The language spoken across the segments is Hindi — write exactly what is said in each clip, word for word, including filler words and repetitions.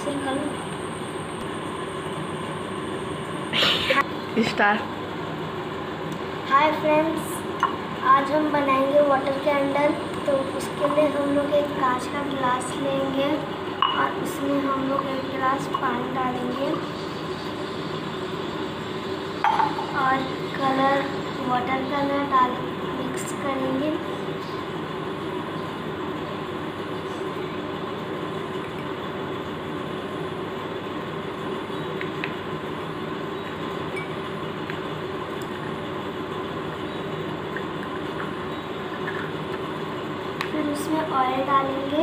फिर करूँ स्टार। हाय फ्रेंड्स, आज हम बनाएंगे वाटर कैंडल। तो उसके लिए हम लोग एक कांच का गिलास लेंगे और उसमें हम लोग एक गिलास पानी डालेंगे और कलर वाटर कलर डाल मिक्स करेंगे। फिर उसमें ऑयल डालेंगे।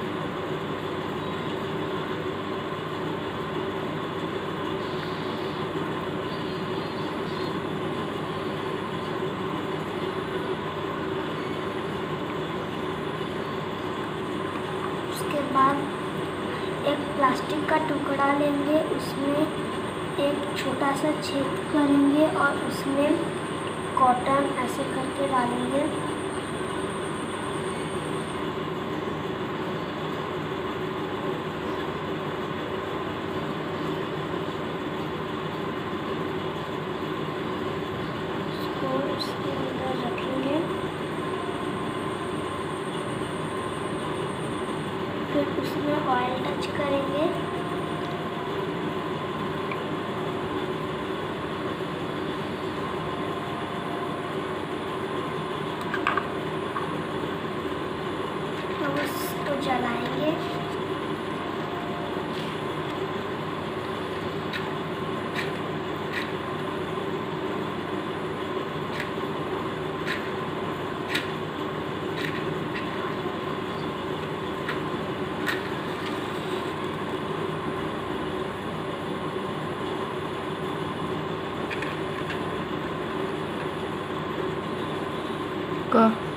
उसके बाद एक प्लास्टिक का टुकड़ा लेंगे, उसमें एक छोटा सा छेद करेंगे और उसमें कॉटन ऐसे करके डालेंगे। उसको उसके अंदर रखेंगे। फिर उसमें ऑयल टच करेंगे। तो उसको जलाएंगे। Go.